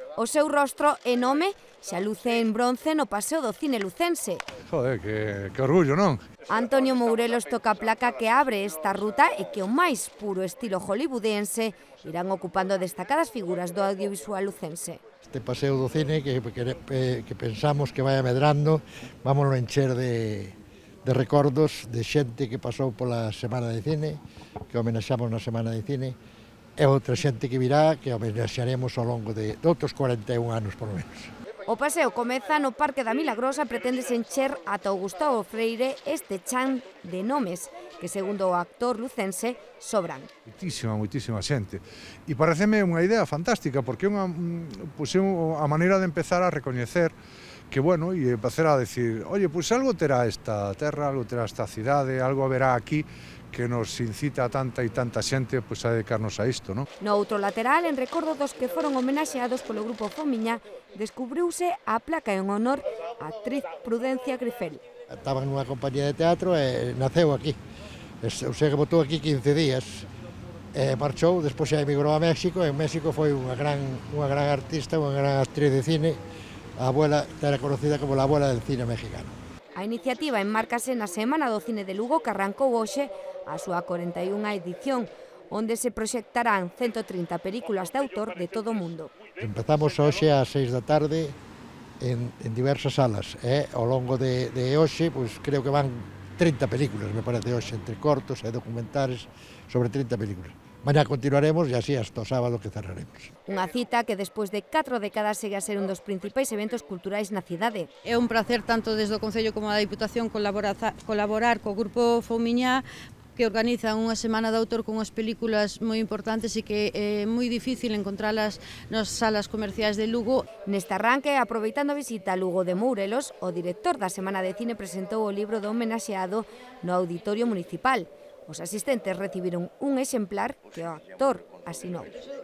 O seu rostro e nome xa luce en bronce no Paseo do Cine lucense. Joder, que orgullo, non? Antonio Mourelos toca a placa que abre esta ruta e que o máis puro estilo hollywoodense irán ocupando destacadas figuras do audiovisual lucense. Este Paseo do Cine que pensamos que vai medrando, vámonos encher de recordos de xente que pasou pola Semana de Cine, que homenaxamos na Semana de Cine, e outra xente que virá que homenaxaremos ao longo de outros 41 anos, por lo menos. O paseo comeza no Parque da Milagrosa, preténdese encher ata o Gustavo Freire este chan de nomes que, segundo o actor lucense, sobran. Moitísima xente. E pareceme unha idea fantástica, porque é a maneira de empezar a recoñecer que, bueno, e empezar a decir, oye, pois algo terá esta terra, algo terá esta cidade, algo haberá aquí que nos incita a tanta e tanta xente pois, a dedicarnos a isto, non? No outro lateral, en recordo dos que foron homenaxeados polo grupo Fomiña, descubriuse a placa en honor á actriz Prudencia Grifel. Estaba nunha compañía de teatro e naceu aquí. O sea que botou aquí 15 días. Marchou, despois xa emigrou a México, e en México foi unha gran artista, unha gran actriz de cine. A abuela era conocida como a abuela del cine mexicano. A iniciativa enmárcase na Semana do Cine de Lugo que arrancou hoxe a súa 41ª edición, onde se proxectarán 130 películas de autor de todo o mundo. Empezamos hoxe ás 6 da tarde en diversas salas. Ao longo de hoxe, pois, creo que van 30 películas, me parece hoxe, entre cortos e documentares, sobre 30 películas. Mañá continuaremos e así hasta o sábado que cerraremos. Unha cita que despois de 4 décadas segue a ser un dos principais eventos culturais na cidade. É un placer tanto desde o Concello como da Diputación colaborar co Grupo Fomiñá, que organizan unha semana de autor con unhas películas moi importantes e que é moi difícil encontralas nas salas comerciais de Lugo. Neste arranque, aproveitando a visita a Lugo de Mourelos, o director da Semana de Cine presentou o libro do homenaxeado no Auditorio Municipal. Os asistentes recibiron un exemplar que o actor asinou.